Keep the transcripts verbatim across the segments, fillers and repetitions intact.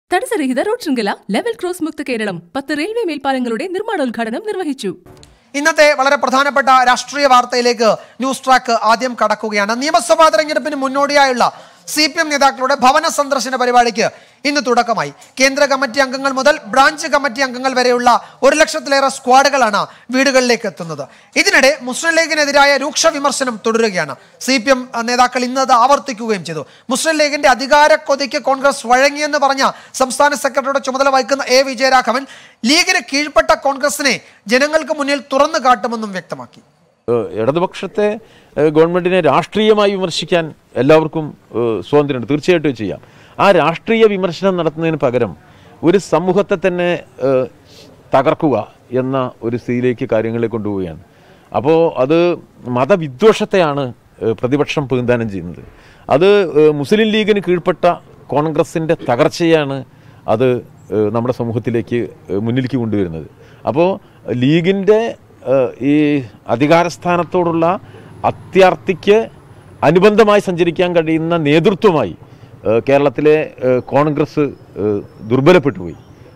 തടസ്സരഹിത road ശൃംഖല level cross മുക്ത കേരളം പത്ത് റെയിൽവേ മേൽപ്പാലങ്ങളുടെ നിർമ്മാണോദ്ഘാടനം നിർവഹിച്ചു. ഇന്നത്തെ വളരെ പ്രധാനപ്പെട്ട രാഷ്ട്രീയ വാർത്തയിലേക്ക് ന്യൂസ് ട്രാക്ക് ആദ്യം കടക്കുകയാണ്. നിയമസഭാ തെരഞ്ഞെടുപ്പിന് മുന്നോടിയായുള്ള സി പി എം നേതാക്കളുടെ ഭവന സന്ദർശന പരിപാടിക്ക് ഇന്ന് തുടക്കമായി. കേന്ദ്ര കമ്മിറ്റി അംഗങ്ങൾ മുതൽ ബ്രാഞ്ച് കമ്മിറ്റി അംഗങ്ങൾ വരെയുള്ള ഒരു ലക്ഷത്തിലേറെ സ്ക്വാഡുകളാണ് വീടുകളിലേക്ക് എത്തുന്നത്. ഇതിനിടെ മുസ്ലിം ലീഗിനെതിരായ രൂക്ഷ വിമർശനം തുടരുകയാണ്. സി പി എം നേതാക്കൾ ഇന്ന് അത് ആവർത്തിക്കുകയും ചെയ്തു. മുസ്ലിം ലീഗിന്റെ അധികാര കൊതിക്ക് കോൺഗ്രസ് വഴങ്ങിയെന്ന് പറഞ്ഞ സംസ്ഥാന സെക്രട്ടറിയുടെ ചുമതല വഹിക്കുന്ന എ വിജയരാഘവൻ ലീഗിന് കീഴ്പ്പെട്ട കോൺഗ്രസിനെ ജനങ്ങൾക്ക് മുന്നിൽ തുറന്നു കാട്ടുമെന്നും വ്യക്തമാക്കി. ഇടതുപക്ഷത്തെ ഗവൺമെന്റിനെ രാഷ്ട്രീയമായി വിമർശിക്കാൻ എല്ലാവർക്കും സ്വാതന്ത്ര്യമുണ്ട്, തീർച്ചയായിട്ടും ചെയ്യാം. ആ രാഷ്ട്രീയ വിമർശനം നടത്തുന്നതിന് പകരം ഒരു സമൂഹത്തെ തന്നെ തകർക്കുക എന്ന ഒരു സ്ഥിതിയിലേക്ക് കാര്യങ്ങളെ കൊണ്ടുപോവുകയാണ്. അപ്പോൾ അത് മതവിദ്വേഷത്തെയാണ് പ്രതിപക്ഷം പ്രതിനിധാനം ചെയ്യുന്നത്. അത് മുസ്ലിം ലീഗിന് കീഴ്പ്പെട്ട കോൺഗ്രസിൻ്റെ തകർച്ചയാണ് അത് നമ്മുടെ സമൂഹത്തിലേക്ക് മുന്നിലേക്ക് കൊണ്ടുവരുന്നത്. അപ്പോൾ ലീഗിൻ്റെ ഈ അധികാരസ്ഥാനത്തോടുള്ള അത്യാർത്തിക്ക് അനുബന്ധമായി സഞ്ചരിക്കാൻ കഴിയുന്ന നേതൃത്വമായി കേരളത്തിലെ കോൺഗ്രസ് ദുർബലപ്പെട്ടു പോയി.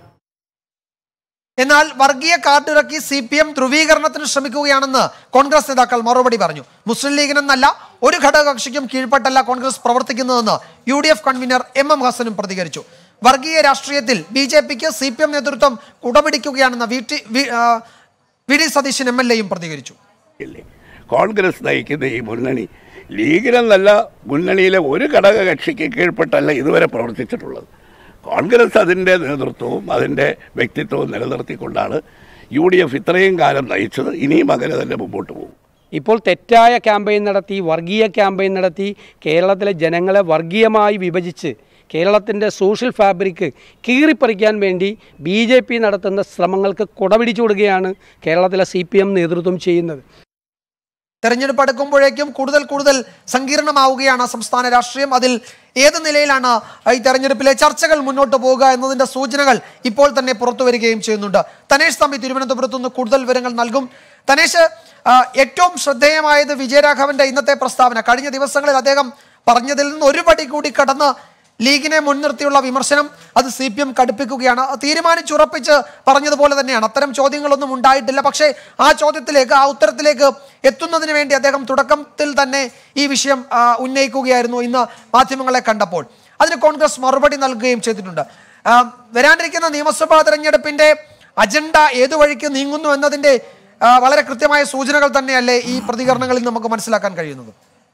എന്നാൽ വർഗീയ കാർഡിറക്കി സി പി എം ധ്രുവീകരണത്തിന് ശ്രമിക്കുകയാണെന്ന് കോൺഗ്രസ് നേതാക്കൾ മറുപടി പറഞ്ഞു. മുസ്ലിം ലീഗിനെന്നല്ല ഒരു ഘടകകക്ഷിക്കും കീഴ്പ്പെട്ടല്ല കോൺഗ്രസ് പ്രവർത്തിക്കുന്നതെന്ന് U D F convener M M ഹസനും പ്രതികരിച്ചു. വർഗീയ രാഷ്ട്രീയത്തിൽ ബി ജെ പിക്ക് സി പി എം നേതൃത്വം കുടപിടിക്കുകയാണെന്ന് V T V D Satheesan M L എയും പ്രതികരിച്ചു. കോൺഗ്രസ് നയിക്കുന്ന ഈ മുന്നണി ലീഗിനെന്നല്ല മുന്നണിയിലെ ഒരു ഘടകകക്ഷിക്ക് കീഴ്പ്പെട്ടല്ല ഇതുവരെ പ്രവർത്തിച്ചിട്ടുള്ളത്. കോൺഗ്രസ് അതിൻ്റെ നേതൃത്വവും അതിൻ്റെ വ്യക്തിത്വവും നിലനിർത്തിക്കൊണ്ടാണ് യു ഡി എഫ് ഇത്രയും കാലം നയിച്ചത്. ഇനിയും അങ്ങനെ തന്നെ മുമ്പോട്ട് പോകും. ഇപ്പോൾ തെറ്റായ ക്യാമ്പയിൻ നടത്തി, വർഗീയ ക്യാമ്പയിൻ നടത്തി കേരളത്തിലെ ജനങ്ങളെ വർഗീയമായി വിഭജിച്ച് കേരളത്തിൻ്റെ സോഷ്യൽ ഫാബ്രിക് കീറിപ്പറിക്കാൻ വേണ്ടി ബി ജെ പി നടത്തുന്ന ശ്രമങ്ങൾക്ക് കുടപിടിച്ചു കൊടുക്കുകയാണ് കേരളത്തിലെ സി പി എം നേതൃത്വം ചെയ്യുന്നത്. തെരഞ്ഞെടുപ്പ് അടുക്കുമ്പോഴേക്കും കൂടുതൽ കൂടുതൽ സങ്കീർണമാവുകയാണ് സംസ്ഥാന രാഷ്ട്രീയം. അതിൽ ഏത് നിലയിലാണ് ഈ തെരഞ്ഞെടുപ്പിലെ ചർച്ചകൾ മുന്നോട്ട് പോവുക എന്നതിൻ്റെ സൂചനകൾ ഇപ്പോൾ തന്നെ പുറത്തു വരികയും ചെയ്യുന്നുണ്ട്. തനേഷ് തമ്പി തിരുവനന്തപുരത്ത് നിന്ന് കൂടുതൽ വിവരങ്ങൾ നൽകും. തനേഷ്, ഏറ്റവും ശ്രദ്ധേയമായത് വിജയരാഘവന്റെ ഇന്നത്തെ പ്രസ്താവന. കഴിഞ്ഞ ദിവസങ്ങളിൽ അദ്ദേഹം പറഞ്ഞതിൽ നിന്ന് ഒരു പടി കൂടി കടന്ന് ലീഗിനെ മുൻനിർത്തിയുള്ള വിമർശനം അത് സി പി എം കടുപ്പിക്കുകയാണ്. തീരുമാനിച്ചുറപ്പിച്ച് പറഞ്ഞതുപോലെ തന്നെയാണ്. അത്തരം ചോദ്യങ്ങളൊന്നും ഉണ്ടായിട്ടില്ല. പക്ഷേ ആ ചോദ്യത്തിലേക്ക്, ആ ഉത്തരത്തിലേക്ക് എത്തുന്നതിന് വേണ്ടി അദ്ദേഹം തുടക്കത്തിൽ തന്നെ ഈ വിഷയം ഉന്നയിക്കുകയായിരുന്നു ഇന്ന് മാധ്യമങ്ങളെ കണ്ടപ്പോൾ. അതിന് കോൺഗ്രസ് മറുപടി നൽകുകയും ചെയ്തിട്ടുണ്ട്. വരാനിരിക്കുന്ന നിയമസഭാ തെരഞ്ഞെടുപ്പിന്റെ അജണ്ട ഏതു വഴിക്ക് നീങ്ങുന്നു എന്നതിൻ്റെ വളരെ കൃത്യമായ സൂചനകൾ തന്നെയല്ലേ ഈ പ്രതികരണങ്ങളിൽ നമുക്ക് മനസ്സിലാക്കാൻ കഴിയുന്നത്?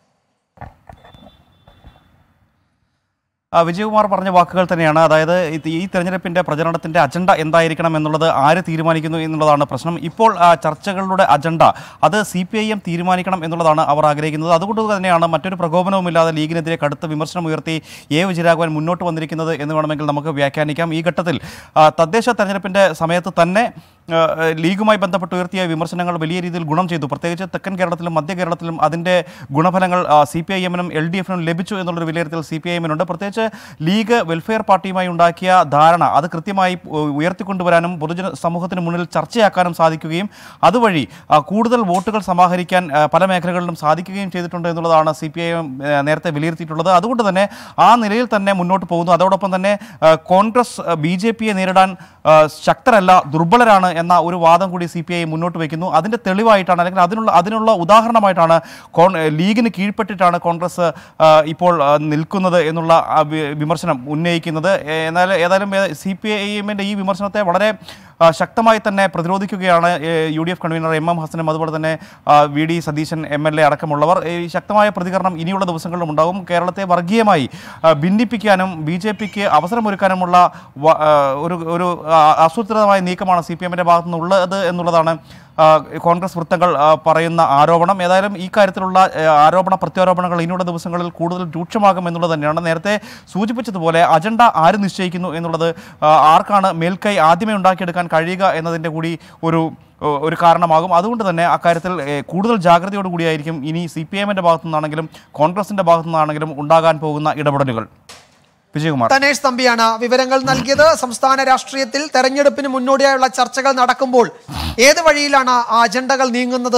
വിജയകുമാർ പറഞ്ഞ വാക്കുകൾ തന്നെയാണ്. അതായത് ഈ തെരഞ്ഞെടുപ്പിൻ്റെ പ്രചരണത്തിൻ്റെ അജണ്ട എന്തായിരിക്കണം എന്നുള്ളത് ആര് തീരുമാനിക്കുന്നു എന്നുള്ളതാണ് പ്രശ്നം. ഇപ്പോൾ ചർച്ചകളുടെ അജണ്ട അത് സി പി ഐ എം തീരുമാനിക്കണം എന്നുള്ളതാണ് അവർ ആഗ്രഹിക്കുന്നത്. അതുകൊണ്ട് തന്നെയാണ് മറ്റൊരു പ്രകോപനവുമില്ലാതെ ലീഗിനെതിരെ കടുത്ത വിമർശനം ഉയർത്തി എ വിജയരാഘവൻ മുന്നോട്ട് വന്നിരിക്കുന്നത് എന്ന് വേണമെങ്കിൽ നമുക്ക് വ്യാഖ്യാനിക്കാം. ഈ ഘട്ടത്തിൽ തദ്ദേശ തെരഞ്ഞെടുപ്പിൻ്റെ സമയത്ത് തന്നെ ലീഗുമായി ബന്ധപ്പെട്ട് ഉയർത്തിയ വിമർശനങ്ങൾ വലിയ രീതിയിൽ ഗുണം ചെയ്തു. പ്രത്യേകിച്ച് തെക്കൻ കേരളത്തിലും മധ്യ കേരളത്തിലും അതിൻ്റെ ഗുണഫലങ്ങൾ സി പി ഐ എമ്മിനും എൽ ഡി എഫിനും ലഭിച്ചു എന്നുള്ളൊരു വിലയിരുത്തൽ സി പി ഐ എമ്മിനുണ്ട്. പ്രത്യേകിച്ച് ലീഗ് വെൽഫെയർ പാർട്ടിയുമായി ഉണ്ടാക്കിയ ധാരണ അത് കൃത്യമായി ഉയർത്തിക്കൊണ്ടുവരാനും പൊതുജന സമൂഹത്തിന് മുന്നിൽ ചർച്ചയാക്കാനും സാധിക്കുകയും അതുവഴി കൂടുതൽ വോട്ടുകൾ സമാഹരിക്കാൻ പല മേഖലകളിലും സാധിക്കുകയും ചെയ്തിട്ടുണ്ട് എന്നുള്ളതാണ് സി പി ഐ എം നേരത്തെ വിലയിരുത്തിയിട്ടുള്ളത്. അതുകൊണ്ട് തന്നെ ആ നിലയിൽ തന്നെ മുന്നോട്ട് പോകുന്നു. അതോടൊപ്പം തന്നെ കോൺഗ്രസ് ബി ജെ പിയെ നേരിടാൻ ശക്തരല്ല, ദുർബലരാണ് എന്ന ഒരു വാദം കൂടി സി പി ഐ മുന്നോട്ട് വയ്ക്കുന്നു. അതിൻ്റെ തെളിവായിട്ടാണ്, അല്ലെങ്കിൽ അതിനുള്ള അതിനുള്ള ഉദാഹരണമായിട്ടാണ് കോൺ ലീഗിന് കീഴ്പ്പെട്ടിട്ടാണ് കോൺഗ്രസ് ഇപ്പോൾ നിൽക്കുന്നത് എന്നുള്ള വിമർശനം ഉന്നയിക്കുന്നത്. എന്നാൽ ഏതായാലും സി പി ഐ എമ്മിൻ്റെ ഈ വിമർശനത്തെ വളരെ ശക്തമായി തന്നെ പ്രതിരോധിക്കുകയാണ് U D F convener M M ഹസനും അതുപോലെ തന്നെ V D Satheesan M L A അടക്കമുള്ളവർ. ഈ ശക്തമായ പ്രതികരണം ഇനിയുള്ള ദിവസങ്ങളിലും ഉണ്ടാകും. കേരളത്തെ വർഗീയമായി ഭിന്നിപ്പിക്കാനും ബി ജെ പിക്ക് അവസരമൊരുക്കാനുമുള്ള ഒരു ഒരു ആസൂത്രിതമായ നീക്കമാണ് സി പി എമ്മിൻ്റെ ഭാഗത്തു നിന്നുള്ളത് എന്നുള്ളതാണ് കോൺഗ്രസ് വൃത്തങ്ങൾ പറയുന്ന ആരോപണം. ഏതായാലും ഈ കാര്യത്തിലുള്ള ആരോപണ പ്രത്യാരോപണങ്ങൾ ഇനിയുള്ള ദിവസങ്ങളിൽ കൂടുതൽ രൂക്ഷമാകും എന്നുള്ളത് തന്നെയാണ്. നേരത്തെ സൂചിപ്പിച്ചതുപോലെ അജണ്ട ആര് നിശ്ചയിക്കുന്നു എന്നുള്ളത്, ആർക്കാണ് മേൽക്കൈ ആദ്യമേ ഉണ്ടാക്കിയെടുക്കാൻ കഴിയുക എന്നതിൻ്റെ കൂടി ഒരു ഒരു കാരണമാകും. അതുകൊണ്ട് തന്നെ അക്കാര്യത്തിൽ കൂടുതൽ ജാഗ്രതയോടുകൂടിയായിരിക്കും ഇനി സി പി എമ്മിൻ്റെ ഭാഗത്തു നിന്നാണെങ്കിലും കോൺഗ്രസിൻ്റെ ഭാഗത്തു നിന്നാണെങ്കിലും ഉണ്ടാകാൻ പോകുന്ന ഇടപെടലുകൾ. വിജയകുമാർ. തനേഷ് തമ്പിയാണ് വിവരങ്ങൾ നൽകിയത്. സംസ്ഥാന രാഷ്ട്രീയത്തിൽ തെരഞ്ഞെടുപ്പിന് മുന്നോടിയായുള്ള ചർച്ചകൾ നടക്കുമ്പോൾ ഏത് വഴിയിലാണ് ആ അജണ്ടകൾ നീങ്ങുന്നത്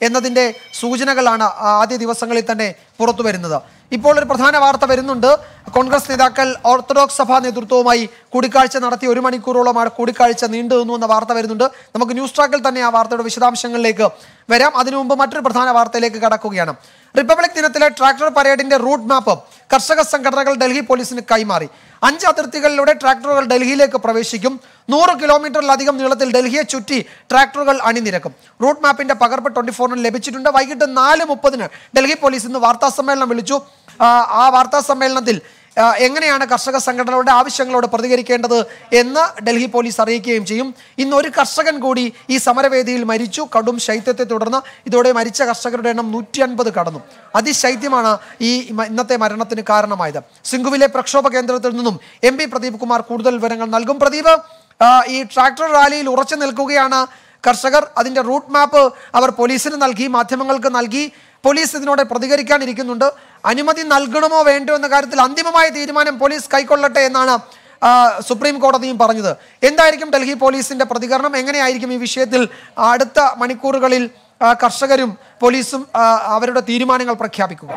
എന്നതിൻ്റെ സൂചനകളാണ് ആദ്യ ദിവസങ്ങളിൽ തന്നെ പുറത്തു വരുന്നത്. ഇപ്പോൾ ഒരു പ്രധാന വാർത്ത വരുന്നുണ്ട്. കോൺഗ്രസ് നേതാക്കൾ ഓർത്തഡോക്സ് സഭാ നേതൃത്വവുമായി കൂടിക്കാഴ്ച നടത്തി ഒരു മണിക്കൂറോളം ആ കൂടിക്കാഴ്ച നീണ്ടു നിന്നു എന്ന വാർത്ത വരുന്നുണ്ട്. നമുക്ക് ന്യൂസ് ട്രാക്കിൽ തന്നെ ആ വാർത്തയുടെ വിശദാംശങ്ങളിലേക്ക് വരാം. അതിനു മുമ്പ് മറ്റൊരു പ്രധാന വാർത്തയിലേക്ക് കടക്കുകയാണ്. റിപ്പബ്ലിക് ദിനത്തിലെ ട്രാക്ടർ പരേഡിന്റെ റൂട്ട് മാപ്പ് കർഷക സംഘടനകൾ ഡൽഹി പോലീസിന് കൈമാറി. അഞ്ച് അതിർത്തികളിലൂടെ ട്രാക്ടറുകൾ ഡൽഹിയിലേക്ക് പ്രവേശിക്കും. നൂറ് കിലോമീറ്ററിലധികം നീളത്തിൽ ഡൽഹിയെ ചുറ്റി ട്രാക്ടറുകൾ അണിനിരക്കും. റൂട്ട് മാപ്പിന്റെ പകർപ്പ് ട്വന്റി ഫോറിന് ലഭിച്ചിട്ടുണ്ട്. വൈകിട്ട് നാല് മുപ്പതിന് ഡൽഹി പോലീസ് ഇന്ന് വാർത്താ സമ്മേളനം വിളിച്ചു. ആ വാർത്താ സമ്മേളനത്തിൽ എങ്ങനെയാണ് കർഷക സംഘടനകളുടെ ആവശ്യങ്ങളോട് പ്രതികരിക്കേണ്ടത് എന്ന് ഡൽഹി പോലീസ് അറിയിക്കുകയും ചെയ്യും. ഇന്ന് ഒരു കർഷകൻ കൂടി ഈ സമരവേദിയിൽ മരിച്ചു. കടും ശൈത്യത്തെ തുടർന്ന് ഇതോടെ മരിച്ച കർഷകരുടെ എണ്ണം നൂറ്റി അൻപത് കടന്നു. അതിശൈത്യമാണ് ഈ ഇന്നത്തെ മരണത്തിന് കാരണമായത്. സിംഗുവിലെ പ്രക്ഷോഭ കേന്ദ്രത്തിൽ നിന്നും എം പി പ്രദീപ് കുമാർ കൂടുതൽ വിവരങ്ങൾ നൽകും. പ്രദീപ്, ഈ ട്രാക്ടർ റാലിയിൽ ഉറച്ചു നിൽക്കുകയാണ് കർഷകർ. അതിന്റെ റൂട്ട് മാപ്പ് അവർ പോലീസിന് നൽകി, മാധ്യമങ്ങൾക്ക് നൽകി. പോലീസ് ഇതിനോട് പ്രതികരിക്കാനിരിക്കുന്നുണ്ട്. അനുമതി നൽകണമോ വേണ്ടോ എന്ന കാര്യത്തിൽ അന്തിമമായ തീരുമാനം പോലീസ് കൈക്കൊള്ളട്ടെ എന്നാണ് സുപ്രീം കോടതിയും പറഞ്ഞത്. എന്തായിരിക്കും ഡൽഹി പോലീസിന്റെ പ്രതികരണം? എങ്ങനെയായിരിക്കും ഈ വിഷയത്തിൽ അടുത്ത മണിക്കൂറുകളിൽ കർഷകരും പോലീസും അവരുടെ തീരുമാനങ്ങൾ പ്രഖ്യാപിക്കുക?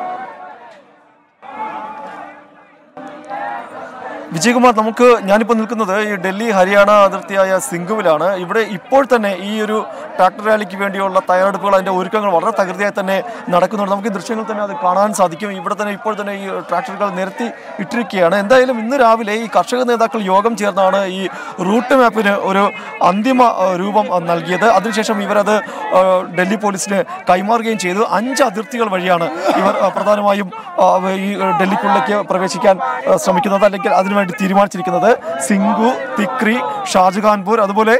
വിജയകുമാർ, നമുക്ക് ഞാനിപ്പോൾ നിൽക്കുന്നത് ഈ ഡൽഹി ഹരിയാന അതിർത്തിയായ സിംഗുവിലാണ്. ഇവിടെ ഇപ്പോൾ തന്നെ ഈ ഒരു ട്രാക്ടർ റാലിക്ക് വേണ്ടിയുള്ള തയ്യാറെടുപ്പുകൾ, അതിൻ്റെ ഒരുക്കങ്ങൾ വളരെ തകൃതിയായി തന്നെ നടക്കുന്നുണ്ട്. നമുക്ക് ഈ ദൃശ്യങ്ങൾ തന്നെ അത് കാണാൻ സാധിക്കും. ഇവിടെ തന്നെ ഇപ്പോൾ തന്നെ ഈ ട്രാക്ടറുകൾ നിരത്തി ഇട്ടിരിക്കുകയാണ്. എന്തായാലും ഇന്ന് രാവിലെ ഈ കർഷക നേതാക്കൾ യോഗം ചേർന്നാണ് ഈ റൂട്ട് മാപ്പിന് ഒരു അന്തിമ രൂപം നൽകിയത്. അതിനുശേഷം ഇവരത് ഡൽഹി പോലീസിന് കൈമാറുകയും ചെയ്തു. അഞ്ച് അതിർത്തികൾ വഴിയാണ് ഇവർ പ്രധാനമായും ഈ ഡൽഹിക്കുള്ളിലേക്ക് പ്രവേശിക്കാൻ ശ്രമിക്കുന്നത്, അല്ലെങ്കിൽ അതിനുവേണ്ടി തീരുമാനിച്ചിരിക്കുന്നത്. സിംഗു, തിക്രി, ഷാജഹാൻപൂർ, അതുപോലെ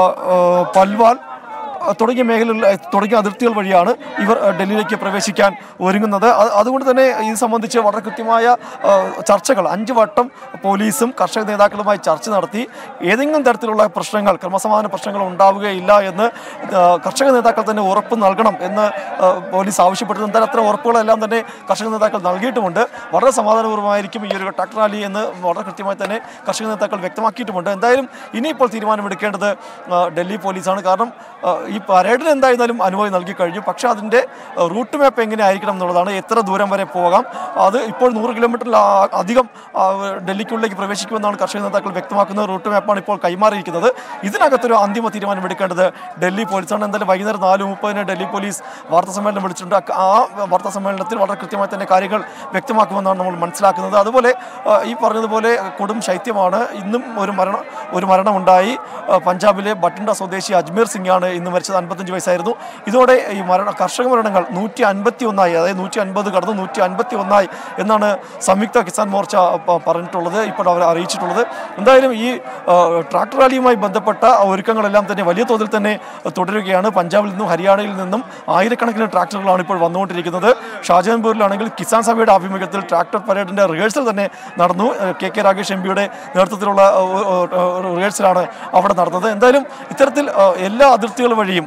പൽവാൽ തുടങ്ങിയ മേഖലകളിൽ തുടങ്ങിയ അതിർത്തികൾ വഴിയാണ് ഇവർ ഡൽഹിയിലേക്ക് പ്രവേശിക്കാൻ ഒരുങ്ങുന്നത്. അതുകൊണ്ട് തന്നെ ഇത് സംബന്ധിച്ച് വളരെ കൃത്യമായ ചർച്ചകൾ അഞ്ച് വട്ടം പോലീസും കർഷക നേതാക്കളുമായി ചർച്ച നടത്തി. ഏതെങ്കിലും തരത്തിലുള്ള പ്രശ്നങ്ങൾ, ക്രമസമാധാന പ്രശ്നങ്ങൾ ഉണ്ടാവുകയില്ല എന്ന് കർഷക നേതാക്കൾ തന്നെ ഉറപ്പ് നൽകണം എന്ന് പോലീസ് ആവശ്യപ്പെട്ടിരുന്നു. എന്തായാലും അത്തരം ഉറപ്പുകളെല്ലാം തന്നെ കർഷക നേതാക്കൾ നൽകിയിട്ടുമുണ്ട്. വളരെ സമാധാനപൂർവ്വമായിരിക്കും ഈ ഒരു ട്രാക്ടർ റാലി എന്ന് വളരെ കൃത്യമായി തന്നെ കർഷക നേതാക്കൾ വ്യക്തമാക്കിയിട്ടുമുണ്ട്. എന്തായാലും ഇനിയിപ്പോൾ തീരുമാനമെടുക്കേണ്ടത് ഡൽഹി പോലീസാണ്. കാരണം ഈ പരേഡിന് എന്തായിരുന്നാലും അനുമതി നൽകി കഴിഞ്ഞു. പക്ഷേ അതിൻ്റെ റൂട്ട് മാപ്പ് എങ്ങനെ ആയിരിക്കണം എന്നുള്ളതാണ്. എത്ര ദൂരം വരെ പോകാം, അത് ഇപ്പോൾ നൂറ് കിലോമീറ്ററിൽ അധികം ഡൽഹിക്കുള്ളിലേക്ക് പ്രവേശിക്കുമെന്നാണ് കർഷക നേതാക്കൾ വ്യക്തമാക്കുന്നത്. റൂട്ട് മാപ്പാണ് ഇപ്പോൾ കൈമാറിയിരിക്കുന്നത്. ഇതിനകത്തൊരു അന്തിമ തീരുമാനം എടുക്കേണ്ടത് ഡൽഹി പോലീസാണ്. എന്തായാലും വൈകുന്നേരം നാല് മുപ്പതിന് ഡൽഹി പോലീസ് വാർത്താ സമ്മേളനം വിളിച്ചിട്ടുണ്ട്. ആ വാർത്താ സമ്മേളനത്തിൽ വളരെ കൃത്യമായി തന്നെ കാര്യങ്ങൾ വ്യക്തമാക്കുമെന്നാണ് നമ്മൾ മനസ്സിലാക്കുന്നത്. അതുപോലെ ഈ പറഞ്ഞതുപോലെ കൊടും ശൈത്യമാണ്. ഇന്നും ഒരു മരണം ഒരു മരണമുണ്ടായി. പഞ്ചാബിലെ ബട്ടിണ്ട സ്വദേശി അജ്മീർ സിംഗ് ആണ് ഇന്ന് മരിച്ചത്. അൻപത്തഞ്ച് വയസ്സായിരുന്നു. ഇതോടെ ഈ മരണ കർഷക മരണങ്ങൾ നൂറ്റി അൻപത്തി ഒന്നായി, അതായത് നൂറ്റി അൻപത് കടന്ന് നൂറ്റി അൻപത്തി ഒന്നായി എന്നാണ് സംയുക്ത കിസാൻ മോർച്ച പറഞ്ഞിട്ടുള്ളത്, ഇപ്പോൾ അവർ അറിയിച്ചിട്ടുള്ളത്. എന്തായാലും ഈ ട്രാക്ടർ റാലിയുമായി ബന്ധപ്പെട്ട ഒരുക്കങ്ങളെല്ലാം തന്നെ വലിയ തോതിൽ തന്നെ തുടരുകയാണ്. പഞ്ചാബിൽ നിന്നും ഹരിയാനയിൽ നിന്നും ആയിരക്കണക്കിന് ട്രാക്ടറുകളാണ് ഇപ്പോൾ വന്നുകൊണ്ടിരിക്കുന്നത്. ഷാജഹാൻപൂരിലാണെങ്കിൽ കിസാൻ സഭയുടെ ആഭിമുഖ്യത്തിൽ ട്രാക്ടർ പരേഡിൻ്റെ റിഹേഴ്സൽ തന്നെ നടന്നു. കെ കെ രാഗേഷ് എം പിയുടെ നേതൃത്വത്തിലുള്ള റിഹേഴ്സലാണ് അവിടെ നടന്നത്. എന്തായാലും ഇത്തരത്തിൽ എല്ലാ അതിർത്തികൾ വഴിയും,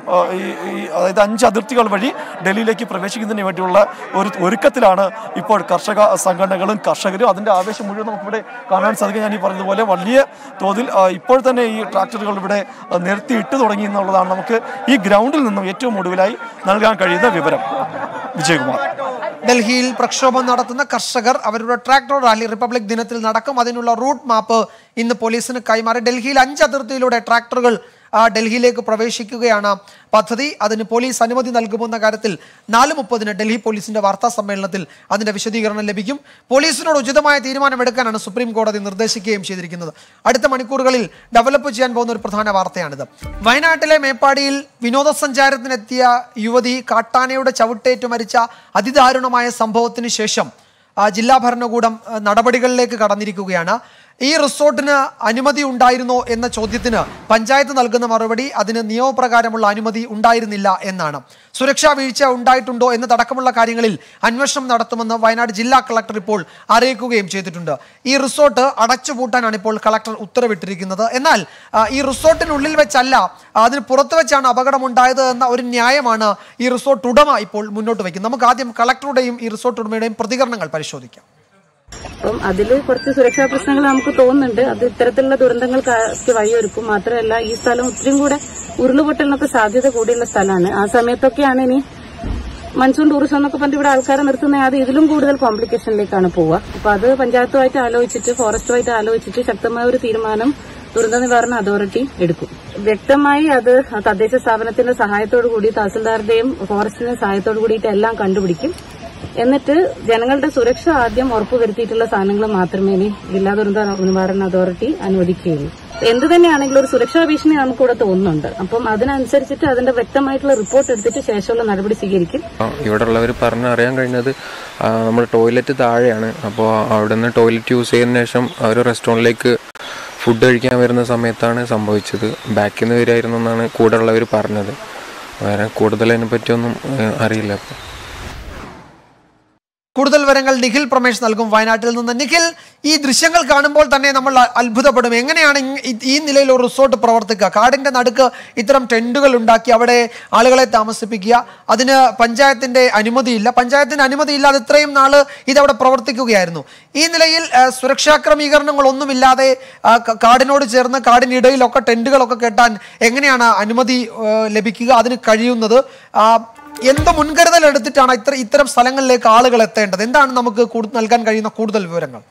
അതായത് അഞ്ച് അതിർത്തികൾ വഴി ഡൽഹിയിലേക്ക് പ്രവേശിക്കുന്നതിന് വേണ്ടിയുള്ള ഒരു ഒരുക്കത്തിലാണ് ഇപ്പോൾ കർഷക സംഘടനകളും കർഷകരും. അതിൻ്റെ ആവേശം മുഴുവൻ നമുക്കിവിടെ കാണാൻ സാധിക്കും. ഞാൻ ഈ പറഞ്ഞതുപോലെ വലിയ തോതിൽ ഇപ്പോൾ തന്നെ ഈ ട്രാക്ടറുകൾ ഇവിടെ നിർത്തി ഇട്ട് തുടങ്ങി എന്നുള്ളതാണ് നമുക്ക് ഈ ഗ്രൗണ്ടിൽ നിന്നും ഏറ്റവും ഒടുവിലായി നൽകാൻ കഴിയുന്ന വിവരം. വിജയകുമാർ, ഡൽഹിയിൽ പ്രക്ഷോഭം നടത്തുന്ന കർഷകർ അവരുടെ ട്രാക്ടർ റാലി റിപ്പബ്ലിക് ദിനത്തിൽ നടക്കും. അതിനുള്ള റൂട്ട് മാപ്പ് ഇന്ന് പോലീസിന് കൈമാറി. ഡൽഹിയിൽ അഞ്ച് അതിർത്തിയിലൂടെ ട്രാക്ടറുകൾ ഡൽഹിയിലേക്ക് പ്രവേശിക്കുകയാണ് പദ്ധതി. അതിന് പോലീസ് അനുമതി നൽകുമെന്ന കാര്യത്തിൽ നാല് മുപ്പതിന് ഡൽഹി പോലീസിന്റെ വാർത്താ സമ്മേളനത്തിൽ അതിന്റെ വിശദീകരണം ലഭിക്കും. പോലീസിനോട് ഉചിതമായ തീരുമാനമെടുക്കാനാണ് സുപ്രീം കോടതി നിർദ്ദേശിക്കുകയും ചെയ്തിരിക്കുന്നത്. അടുത്ത മണിക്കൂറുകളിൽ ഡെവലപ്പ് ചെയ്യാൻ പോകുന്ന ഒരു പ്രധാന വാർത്തയാണിത്. വയനാട്ടിലെ മേപ്പാടിയിൽ വിനോദസഞ്ചാരത്തിനെത്തിയ യുവതി കാട്ടാനയുടെ ചവിട്ടേറ്റു മരിച്ച അതിദാരുണമായ സംഭവത്തിന് ശേഷം ജില്ലാ ഭരണകൂടം നടപടികളിലേക്ക് കടന്നിരിക്കുകയാണ്. ഈ റിസോർട്ടിന് അനുമതി ഉണ്ടായിരുന്നോ എന്ന ചോദ്യത്തിന് പഞ്ചായത്ത് നൽകുന്ന മറുപടി അതിന് നിയമപ്രകാരമുള്ള അനുമതി ഉണ്ടായിരുന്നില്ല എന്നാണ്. സുരക്ഷാ വീഴ്ച ഉണ്ടായിട്ടുണ്ടോ എന്നതടക്കമുള്ള കാര്യങ്ങളിൽ അന്വേഷണം നടത്തുമെന്ന് വയനാട് ജില്ലാ കളക്ടർ ഇപ്പോൾ അറിയിക്കുകയും ചെയ്തിട്ടുണ്ട്. ഈ റിസോർട്ട് അടച്ചുപൂട്ടാനാണ് ഇപ്പോൾ കളക്ടർ ഉത്തരവിട്ടിരിക്കുന്നത്. എന്നാൽ ഈ റിസോർട്ടിനുള്ളിൽ വെച്ചല്ല, അതിന് പുറത്തു വെച്ചാണ് അപകടമുണ്ടായത് എന്ന ഒരു ന്യായമാണ് ഈ റിസോർട്ട് ഉടമ ഇപ്പോൾ മുന്നോട്ട് വയ്ക്കുന്നത്. നമുക്ക് ആദ്യം കളക്ടറുടെയും ഈ റിസോർട്ട് ഉടമയുടെയും പ്രതികരണങ്ങൾ പരിശോധിക്കാം. അപ്പം അതിൽ കുറച്ച് സുരക്ഷാ പ്രശ്നങ്ങൾ നമുക്ക് തോന്നുന്നുണ്ട്. അത് ഇത്തരത്തിലുള്ള ദുരന്തങ്ങൾക്ക് വഴിയൊരുക്കും. മാത്രമല്ല ഈ സ്ഥലം ഒത്തിരി കൂടെ ഉരുളുപൊട്ടലിനൊക്കെ സാധ്യത കൂടിയുള്ള സ്ഥലമാണ്. ആ സമയത്തൊക്കെയാണ് ഇനി മൺസൂൺ ടൂറിസം എന്നൊക്കെ പറഞ്ഞിട്ട് ഇവിടെ ആൾക്കാരെ നിർത്തുന്ന അത് ഇതിലും കൂടുതൽ കോംപ്ലിക്കേഷനിലേക്കാണ് പോവുക. അപ്പൊ അത് പഞ്ചായത്തുമായിട്ട് ആലോചിച്ചിട്ട് ഫോറസ്റ്റുമായിട്ട് ആലോചിച്ചിട്ട് ശക്തമായ ഒരു തീരുമാനം ദുരന്ത നിവാരണ അതോറിറ്റി എടുക്കും. വ്യക്തമായി അത് തദ്ദേശ സ്ഥാപനത്തിന്റെ സഹായത്തോടു കൂടി തഹസിൽദാരുടെയും ഫോറസ്റ്റിന്റെ സഹായത്തോടു കൂടിയിട്ട് എല്ലാം കണ്ടുപിടിക്കും. എന്നിട്ട് ജനങ്ങളുടെ സുരക്ഷ ആദ്യം ഉറപ്പുവരുത്തിയിട്ടുള്ള സാധനങ്ങൾ മാത്രമേ ഇനി ജില്ലാ ദുരന്ത നിവാരണ അതോറിറ്റി അനുവദിക്കുകയുള്ളൂ. എന്ത് തന്നെയാണെങ്കിലും ഒരു സുരക്ഷാ ഭീഷണി നമുക്കിവിടെ തോന്നുന്നുണ്ട്. അപ്പം അതിനനുസരിച്ചിട്ട് അതിന്റെ വ്യക്തമായിട്ടുള്ള റിപ്പോർട്ട് എടുത്തിട്ട് ശേഷമുള്ള നടപടി സ്വീകരിക്കും. ഇവിടെ ഉള്ളവർ പറഞ്ഞറിയാൻ കഴിഞ്ഞത് നമ്മൾ ടോയ്ലറ്റ് താഴെയാണ്. അപ്പോൾ അവിടെ നിന്ന് ടോയ്ലറ്റ് യൂസ് ചെയ്തതിനു ശേഷം ഒരു റെസ്റ്റോറൻറ്റിലേക്ക് ഫുഡ് കഴിക്കാൻ വരുന്ന സമയത്താണ് സംഭവിച്ചത്. ബാക്കിൽ നിന്ന് വരികയായിരുന്നു എന്നാണ് കൂടെ ഉള്ളവർ പറഞ്ഞത്. വേറെ കൂടുതൽ അതിനെ പറ്റിയൊന്നും അറിയില്ല. അപ്പോൾ കൂടുതൽ വിവരങ്ങൾ നിഖിൽ പ്രമേഷ് നൽകും വയനാട്ടിൽ നിന്ന്. നിഖിൽ, ഈ ദൃശ്യങ്ങൾ കാണുമ്പോൾ തന്നെ നമ്മൾ അത്ഭുതപ്പെടും. എങ്ങനെയാണ് ഈ നിലയിൽ ഒരു റിസോർട്ട് പ്രവർത്തിക്കുക? കാടിന്റെ നടുക്ക് ഇത്തരം ടെന്റുകൾ ഉണ്ടാക്കി അവിടെ ആളുകളെ താമസിപ്പിക്കുക. അതിന് പഞ്ചായത്തിന്റെ അനുമതിയില്ല. പഞ്ചായത്തിന്റെ അനുമതിയില്ലാതെ ഇത്രയും നാള് ഇതവിടെ പ്രവർത്തിക്കുകയായിരുന്നു. ഈ നിലയിൽ സുരക്ഷാ ക്രമീകരണങ്ങളൊന്നുമില്ലാതെ കാടിനോട് ചേർന്ന് കാടിനിടയിലൊക്കെ ടെന്റുകളൊക്കെ കെട്ടാൻ എങ്ങനെയാണ് അനുമതി ലഭിക്കുക? അതിന് കഴിയുന്നത്? എന്ത് മുൻകരുതൽ എടുത്തിട്ടാണ് ഇത്ര ഇത്തരം സ്ഥലങ്ങളിലേക്ക് ആളുകൾ എത്തേണ്ടത്? എന്താണ് നമുക്ക് നൽകാൻ കഴിയുന്ന കൂടുതൽ വിവരങ്ങൾ?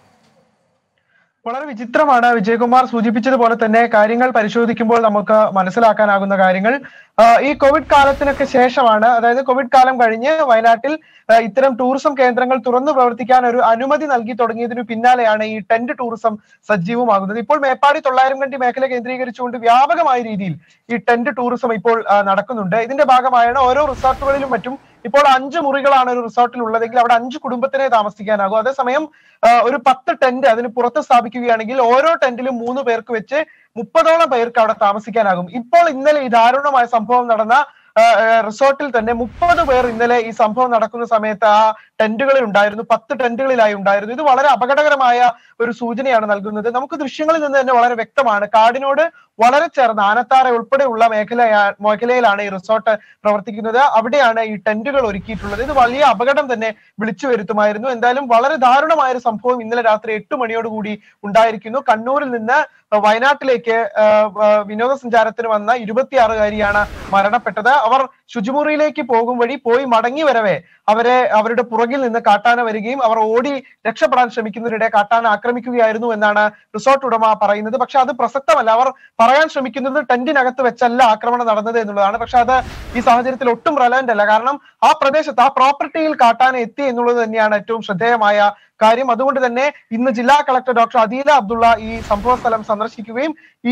വളരെ വിചിത്രമാണ്. വിജയകുമാർ സൂചിപ്പിച്ചതുപോലെ തന്നെ കാര്യങ്ങൾ പരിശോധിക്കുമ്പോൾ നമുക്ക് മനസ്സിലാക്കാനാകുന്ന കാര്യങ്ങൾ ഈ കോവിഡ് കാലത്തിനൊക്കെ ശേഷമാണ്. അതായത് കോവിഡ് കാലം കഴിഞ്ഞ് വയനാട്ടിൽ ഇത്തരം ടൂറിസം കേന്ദ്രങ്ങൾ തുറന്നു പ്രവർത്തിക്കാൻ ഒരു അനുമതി നൽകി തുടങ്ങിയതിനു പിന്നാലെയാണ് ഈ ടെന്റ് ടൂറിസം സജീവമാകുന്നത്. ഇപ്പോൾ മേപ്പാടി തൊള്ളായിരം കണ്ടി മേഖല കേന്ദ്രീകരിച്ചുകൊണ്ട് വ്യാപകമായ രീതിയിൽ ഈ ടെന്റ് ടൂറിസം ഇപ്പോൾ നടക്കുന്നുണ്ട്. ഇതിന്റെ ഭാഗമായാണ് ഓരോ റിസോർട്ടുകളിലും മറ്റും ഇപ്പോൾ അഞ്ച് മുറികളാണ് ഒരു റിസോർട്ടിൽ ഉള്ളതെങ്കിൽ അവിടെ അഞ്ച് കുടുംബത്തിനെ താമസിക്കാനാകും. അതേസമയം ഒരു പത്ത് ടെന്റ് അതിന് പുറത്ത് സ്ഥാപിക്കുകയാണെങ്കിൽ ഓരോ ടെന്റിലും മൂന്ന് പേർക്ക് വെച്ച് മുപ്പതോളം പേർക്ക് അവിടെ താമസിക്കാനാകും. ഇപ്പോൾ ഇന്നലെ ഈ ദാരുണമായ സംഭവം നടന്ന റിസോർട്ടിൽ തന്നെ മുപ്പത് പേർ ഇന്നലെ ഈ സംഭവം നടക്കുന്ന സമയത്ത് ആ ടെന്റുകളിൽ ഉണ്ടായിരുന്നു. പത്ത് ടെന്റുകളിലായി ഉണ്ടായിരുന്നു. ഇത് വളരെ അപകടകരമായ ഒരു സൂചനയാണ് നൽകുന്നത്. നമുക്ക് ദൃശ്യങ്ങളിൽ നിന്ന് തന്നെ വളരെ വ്യക്തമാണ്. കാടിനോട് വളരെ ചേർന്ന് ആനത്താറ ഉൾപ്പെടെയുള്ള മേഖല മേഖലയിലാണ് ഈ റിസോർട്ട് പ്രവർത്തിക്കുന്നത്. അവിടെയാണ് ഈ ടെന്റുകൾ ഒരുക്കിയിട്ടുള്ളത്. ഇത് വലിയ അപകടം തന്നെ വിളിച്ചു വരുത്തുമായിരുന്നു. എന്തായാലും വളരെ ദാരുണമായ ഒരു സംഭവം ഇന്നലെ രാത്രി എട്ട് മണിയോടുകൂടി ഉണ്ടായിരിക്കുന്നു. കണ്ണൂരിൽ നിന്ന് വയനാട്ടിലേക്ക് വിനോദസഞ്ചാരത്തിന് വന്ന ഇരുപത്തിയാറുകാരിയാണ് മരണപ്പെട്ടത്. അവർ ശുചിമുറിയിലേക്ക് പോകും വഴി പോയി മടങ്ങി വരവേ അവരെ അവരുടെ പുറകിൽ നിന്ന് കാട്ടാന വരികയും അവർ ഓടി രക്ഷപ്പെടാൻ ശ്രമിക്കുന്നതിനിടെ കാട്ടാന ആക്രമിക്കുകയായിരുന്നു എന്നാണ് റിസോർട്ട് ഉടമ പറയുന്നത്. പക്ഷെ അത് പ്രസക്തമല്ല. അവർ പറയാൻ ശ്രമിക്കുന്നത് ടെന്റിനകത്ത് വെച്ചല്ല ആക്രമണം നടന്നത് എന്നുള്ളതാണ്. പക്ഷെ അത് ഈ സാഹചര്യത്തിൽ ഒട്ടും റെലവന്റ് അല്ല. കാരണം ആ പ്രദേശത്ത് ആ പ്രോപ്പർട്ടിയിൽ കാട്ടാന എത്തി എന്നുള്ളത് തന്നെയാണ് ഏറ്റവും ശ്രദ്ധേയമായ കാര്യം. അതുകൊണ്ട് തന്നെ ഇന്ന് ജില്ലാ കളക്ടർ ഡോക്ടർ അദീല അബ്ദുള്ള ഈ സംഭവ സ്ഥലം സന്ദർശിക്കുകയും ഈ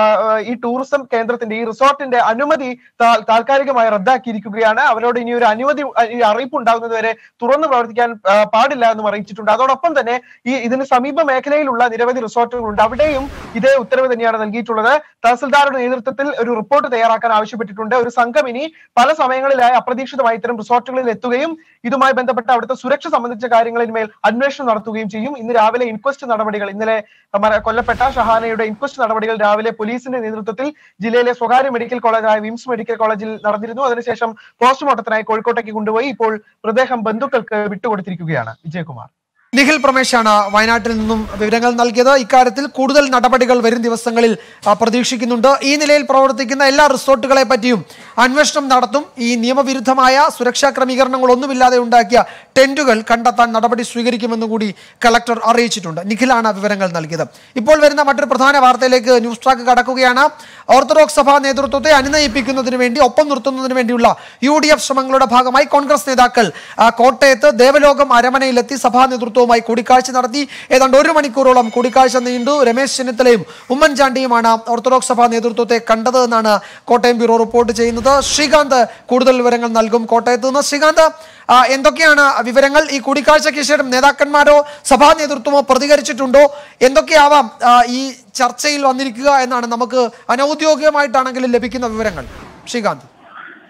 ഈ ടൂറിസം കേന്ദ്രത്തിന്റെ ഈ റിസോർട്ടിന്റെ അനുമതി താൽക്കാലികമായി റദ്ദാക്കിയിരിക്കുകയാണ്. അവരോട് ഇനി ഒരു അനുമതി അറിയിപ്പ് ഉണ്ടാകുന്നത് വരെ തുറന്നു പ്രവർത്തിക്കാൻ പാടില്ല എന്നും അറിയിച്ചിട്ടുണ്ട്. അതോടൊപ്പം തന്നെ ഈ ഇതിന് സമീപ മേഖലയിലുള്ള നിരവധി റിസോർട്ടുകളുണ്ട്. അവിടെയും ഇതേ ഉത്തരവ് തന്നെയാണ് നൽകിയിട്ടുള്ളത്. തഹസിൽദാരുടെ നേതൃത്വത്തിൽ ഒരു റിപ്പോർട്ട് തയ്യാറാക്കാൻ ആവശ്യപ്പെട്ടിട്ടുണ്ട്. ഒരു സംഘം ഇനി പല സമയങ്ങളിലായി അപ്രതീക്ഷിതമായി ഇത്തരം റിസോർട്ടുകളിൽ എത്തുകയും ഇതുമായി ബന്ധപ്പെട്ട അവിടുത്തെ സുരക്ഷ സംബന്ധിച്ച കാര്യങ്ങളിന്മേൽ അന്വേഷണം നടത്തുകയും ചെയ്യും. ഇന്ന് രാവിലെ ഇൻക്വസ്റ്റ് നടപടികൾ ഇന്നലെ കൊല്ലപ്പെട്ട ഷഹാനയുടെ ഇൻക്വസ്റ്റ് നടപടികൾ രാവിലെ പോലീസിന്റെ നേതൃത്വത്തിൽ ജില്ലയിലെ സ്വകാര്യ മെഡിക്കൽ കോളേജായ വിംസ് മെഡിക്കൽ കോളേജിൽ നടന്നിരുന്നു. അതിനുശേഷം പോസ്റ്റ്മോർട്ടത്തിനായി കോഴിക്കോട്ടേക്ക് കൊണ്ടുപോയി ഇപ്പോൾ മൃതദേഹം ബന്ധുക്കൾക്ക് വിട്ടുകൊടുത്തിരിക്കുകയാണ്. വിജയകുമാർ. നിഖിൽ പ്രമേശാണ് വയനാട്ടിൽ നിന്നും വിവരങ്ങൾ നൽകിയത്. ഇക്കാര്യത്തിൽ കൂടുതൽ നടപടികൾ വരും ദിവസങ്ങളിൽ പ്രതീക്ഷിക്കുന്നുണ്ട്. ഈ നിലയിൽ പ്രവർത്തിക്കുന്ന എല്ലാ റിസോർട്ടുകളെ പറ്റിയും അന്വേഷണം നടത്തും. ഈ നിയമവിരുദ്ധമായ സുരക്ഷാ ക്രമീകരണങ്ങളൊന്നുമില്ലാതെ ഉണ്ടാക്കിയ ടെന്റുകൾ കണ്ടെത്താൻ നടപടി സ്വീകരിക്കുമെന്ന് കൂടി കളക്ടർ അറിയിച്ചിട്ടുണ്ട്. നിഖിലാണ് വിവരങ്ങൾ നൽകിയത്. ഇപ്പോൾ വരുന്ന മറ്റൊരു പ്രധാന വാർത്തയിലേക്ക് ന്യൂസ് ട്രാക്ക് കടക്കുകയാണ്. ഓർത്തഡോക്സ് സഭാ നേതൃത്വത്തെ അനുനയിപ്പിക്കുന്നതിന് വേണ്ടി ഒപ്പം നിർത്തുന്നതിന് വേണ്ടിയുള്ള യു ഡി എഫ് ശ്രമങ്ങളുടെ ഭാഗമായി കോൺഗ്രസ് നേതാക്കൾ കോട്ടയത്ത് ദേവലോകം അരമനയിലെത്തി സഭാ നേതൃത്വവുമായി കൂടിക്കാഴ്ച നടത്തി. ഏതാണ്ട് ഒരു മണിക്കൂറോളം കൂടിക്കാഴ്ച നീണ്ടു. രമേശ് ചെന്നിത്തലയും ഉമ്മൻചാണ്ടിയുമാണ് ഓർത്തഡോക്സ് സഭാ നേതൃത്വത്തെ കണ്ടത് എന്നാണ് കോട്ടയം ബ്യൂറോ റിപ്പോർട്ട് ചെയ്യുന്നത്. ശ്രീകാന്ത് കൂടുതൽ വിവരങ്ങൾ നൽകും കോട്ടയത്ത് നിന്ന്. ശ്രീകാന്ത്, എന്തൊക്കെയാണ് വിവരങ്ങൾ? ഈ കൂടിക്കാഴ്ചയ്ക്ക് ശേഷം നേതാക്കന്മാരോ സഭാ നേതൃത്വമോ പ്രതികരിച്ചിട്ടുണ്ടോ? എന്തൊക്കെയാവാം ഈ ചർച്ചയിൽ വന്നിരിക്കുക എന്നാണ് നമുക്ക് അനൌദ്യോഗികമായിട്ടാണെങ്കിലും ലഭിക്കുന്ന വിവരങ്ങൾ? ശ്രീകാന്ത്.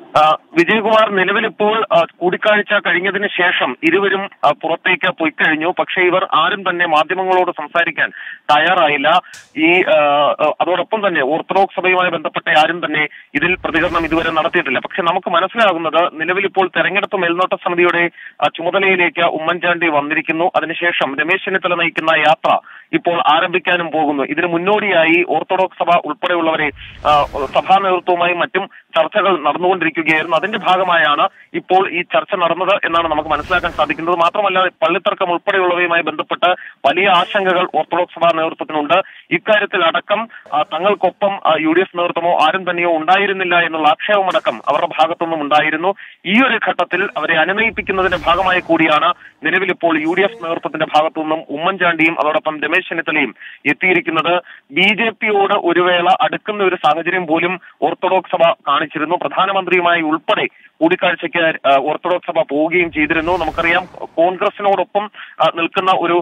വിജയകുമാർ, നിലവിലിപ്പോൾ കൂടിക്കാഴ്ച കഴിഞ്ഞതിന് ശേഷം ഇരുവരും പുറത്തേക്ക് പോയി കഴിഞ്ഞു. പക്ഷേ ഇവർ ആരും തന്നെ മാധ്യമങ്ങളോട് സംസാരിക്കാൻ തയ്യാറായില്ല. ഈ അതോടൊപ്പം തന്നെ ഓർത്തഡോക്സ് സഭയുമായി ബന്ധപ്പെട്ട ആരും തന്നെ ഇതിൽ പ്രതികരണം ഇതുവരെ നടത്തിയിട്ടില്ല. പക്ഷെ നമുക്ക് മനസ്സിലാകുന്നത് നിലവിലിപ്പോൾ തെരഞ്ഞെടുപ്പ് മേൽനോട്ട സമിതിയുടെ ചുമതലയിലേക്ക് ഉമ്മൻചാണ്ടി വന്നിരിക്കുന്നു. അതിനുശേഷം രമേശ് ചെന്നിത്തല നയിക്കുന്ന യാത്ര ഇപ്പോൾ ആരംഭിക്കാനും പോകുന്നു. ഇതിന് മുന്നോടിയായി ഓർത്തഡോക്സ് സഭ ഉൾപ്പെടെയുള്ളവരെ സഭാ നേതൃത്വവുമായും മറ്റും ചർച്ചകൾ നടന്നുകൊണ്ടിരിക്കുകയായിരുന്നു. അതിന്റെ ഭാഗമായാണ് ഇപ്പോൾ ഈ ചർച്ച നടന്നത് എന്നാണ് നമുക്ക് മനസ്സിലാക്കാൻ സാധിക്കുന്നത്. മാത്രമല്ല, പള്ളിത്തർക്കം ഉൾപ്പെടെയുള്ളവയുമായി ബന്ധപ്പെട്ട് വലിയ ആശങ്കകൾ ഓർത്തഡോക്സ് സഭാ നേതൃത്വത്തിനുണ്ട്. ഇക്കാര്യത്തിൽ അടക്കം തങ്ങൾക്കൊപ്പം യു ഡി എഫ് നേതൃത്വമോ ആരും തന്നെയോ ഉണ്ടായിരുന്നില്ല എന്നുള്ള ആക്ഷേപമടക്കം അവരുടെ ഭാഗത്തുനിന്നും ഉണ്ടായിരുന്നു. ഈ ഒരു ഘട്ടത്തിൽ അവരെ അനുനയിപ്പിക്കുന്നതിന്റെ ഭാഗമായി കൂടിയാണ് നിലവിലിപ്പോൾ യു ഡി എഫ് നേതൃത്വത്തിന്റെ ഭാഗത്തു നിന്നും ഉമ്മൻചാണ്ടിയും അതോടൊപ്പം രമേശ് ചെന്നിത്തലയും എത്തിയിരിക്കുന്നത്. ബി ജെ പിയോട് ഒരു വേള അടുക്കുന്ന ഒരു സാഹചര്യം പോലും ഓർത്തഡോക്സ് സഭ കാണിച്ചിരുന്നു. പ്രധാനമന്ത്രിയുമായി ഉൾപ്പെടെ കൂടിക്കാഴ്ചയ്ക്ക് ഓർത്തഡോക്സ് സഭ പോവുകയും ചെയ്തിരുന്നു. നമുക്കറിയാം, കോൺഗ്രസിനോടൊപ്പം നിൽക്കുന്ന ഒരു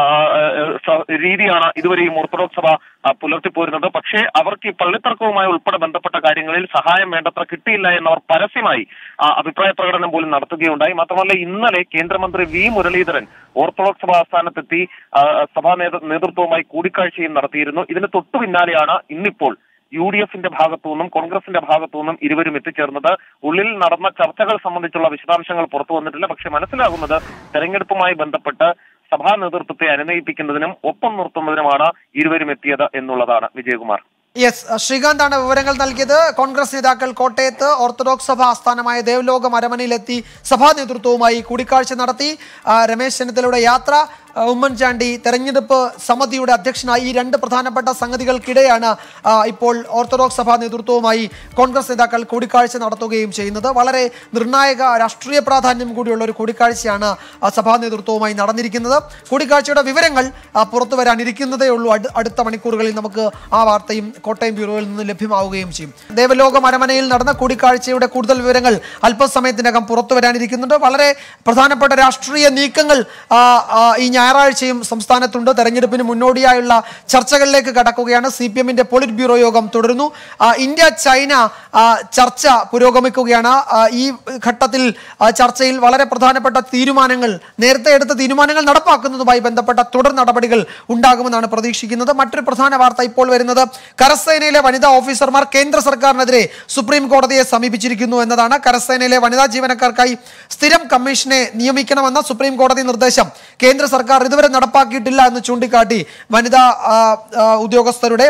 രീതിയാണ് ഇതുവരെയും ഓർത്തഡോക്സ് സഭ പുലർത്തിപ്പോരുന്നത്. പക്ഷേ അവർക്ക് ഈ പള്ളിത്തർക്കവുമായി ഉൾപ്പെടെ ബന്ധപ്പെട്ട കാര്യങ്ങളിൽ സഹായം വേണ്ടത്ര കിട്ടിയില്ല എന്നവർ പരസ്യമായി അഭിപ്രായ പ്രകടനം പോലും നടത്തുകയുണ്ടായി. മാത്രമല്ല, ഇന്നലെ കേന്ദ്രമന്ത്രി വി മുരളീധരൻ ഓർത്തഡോക്സ് സഭ ആസ്ഥാനത്തെത്തി സഭാ നേതൃത്വവുമായി കൂടിക്കാഴ്ചയും നടത്തിയിരുന്നു. ഇതിന് തൊട്ടു പിന്നാലെയാണ് ഇന്നിപ്പോൾ യു ഡി എഫിന്റെ ഭാഗത്തു നിന്നും കോൺഗ്രസിന്റെ ഭാഗത്തു നിന്നും ഇരുവരും എത്തിച്ചേർന്നത്. ഉള്ളിൽ നടന്ന ചർച്ചകൾ സംബന്ധിച്ചുള്ള വിശദാംശങ്ങൾ പുറത്തു വന്നിട്ടില്ല. പക്ഷെ മനസ്സിലാകുന്നത് തെരഞ്ഞെടുപ്പുമായി ബന്ധപ്പെട്ട് സഭാ നേതൃത്വത്തെ അനുനയിപ്പിക്കുന്നതിനും ഒപ്പം നിർത്തുന്നതിനുമാണ് ഇരുവരും എത്തിയത് എന്നുള്ളതാണ്. വിജയകുമാർ. യെസ്, ശ്രീകാന്താണ് വിവരങ്ങൾ നൽകിയത്. കോൺഗ്രസ് നേതാക്കൾ കോട്ടയത്ത് ഓർത്തഡോക്സ് സഭ ആസ്ഥാനമായ ദേവലോകം അരമനയിലെത്തി സഭാ നേതൃത്വവുമായി കൂടിക്കാഴ്ച നടത്തി. രമേശ് ചെന്നിത്തലയുടെ യാത്ര, ഉമ്മൻചാണ്ടി തെരഞ്ഞെടുപ്പ് സമിതിയുടെ അധ്യക്ഷനായി, ഈ രണ്ട് പ്രധാനപ്പെട്ട സംഗതികൾക്കിടെയാണ് ഇപ്പോൾ ഓർത്തഡോക്സ് സഭാ നേതൃത്വവുമായി കോൺഗ്രസ് നേതാക്കൾ കൂടിക്കാഴ്ച നടത്തുകയും ചെയ്യുന്നത്. വളരെ നിർണായക രാഷ്ട്രീയ പ്രാധാന്യം കൂടിയുള്ള ഒരു കൂടിക്കാഴ്ചയാണ് സഭാ നേതൃത്വവുമായി നടന്നിരിക്കുന്നത്. കൂടിക്കാഴ്ചയുടെ വിവരങ്ങൾ പുറത്തു വരാനിരിക്കുന്നതേ ഉള്ളൂ. അടുത്ത മണിക്കൂറുകളിൽ നമുക്ക് ആ വാർത്തയും കോട്ടയം ബ്യൂറോയിൽ നിന്ന് ലഭ്യമാവുകയും ചെയ്യും. ദേവലോകം അരമനയിൽ നടന്ന കൂടിക്കാഴ്ചയുടെ കൂടുതൽ വിവരങ്ങൾ അല്പസമയത്തിനകം പുറത്തു വരാനിരിക്കുന്നുണ്ട്. വളരെ പ്രധാനപ്പെട്ട രാഷ്ട്രീയ നീക്കങ്ങൾ ഈ ഞായറാഴ്ചയും സംസ്ഥാനത്തുണ്ട്. തെരഞ്ഞെടുപ്പിന് മുന്നോടിയായുള്ള ചർച്ചകളിലേക്ക് കടക്കുകയാണ്. സി പി എമ്മിന്റെ പോളിറ്റ് ബ്യൂറോ യോഗം തുടരുന്നു. ഇന്ത്യ ചൈന ചർച്ച പുരോഗമിക്കുകയാണ്. ഈ ഘട്ടത്തിൽ ചർച്ചയിൽ വളരെ പ്രധാനപ്പെട്ട തീരുമാനങ്ങൾ, നേരത്തെ എടുത്ത തീരുമാനങ്ങൾ നടപ്പാക്കുന്നതുമായി ബന്ധപ്പെട്ട തുടർ നടപടികൾ ഉണ്ടാകുമെന്നാണ് പ്രതീക്ഷിക്കുന്നത്. മറ്റൊരു പ്രധാന വാർത്ത ഇപ്പോൾ വരുന്നത് കരസേനയിലെ വനിതാ ഓഫീസർമാർ കേന്ദ്ര സർക്കാരിനെതിരെ സുപ്രീം കോടതിയെ സമീപിച്ചിരിക്കുന്നു എന്നതാണ്. കരസേനയിലെ വനിതാ ജീവനക്കാർക്കായി സ്ഥിരം കമ്മീഷനെ നിയമിക്കണമെന്ന സുപ്രീം കോടതി നിർദ്ദേശം കേന്ദ്ര സർക്കാർ ഇതുവരെ നടപ്പാക്കിയിട്ടില്ല എന്ന് ചൂണ്ടിക്കാട്ടി വനിതാ ഉദ്യോഗസ്ഥരുടെ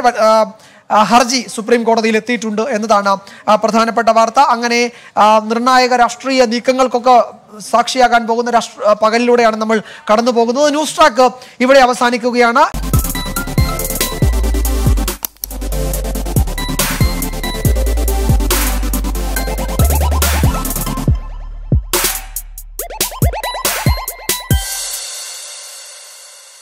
ഹർജി സുപ്രീം കോടതിയിൽ എത്തിയിട്ടുണ്ട് എന്നതാണ് പ്രധാനപ്പെട്ട വാർത്ത. അങ്ങനെ നിർണായക രാഷ്ട്രീയ നീക്കങ്ങൾക്കൊക്കെ സാക്ഷിയാകാൻ പോകുന്ന രാഷ്ട്ര പകലിലൂടെയാണ് നമ്മൾ കടന്നു പോകുന്നത്. ന്യൂസ് ട്രാക്ക് ഇവിടെ അവസാനിക്കുകയാണ്.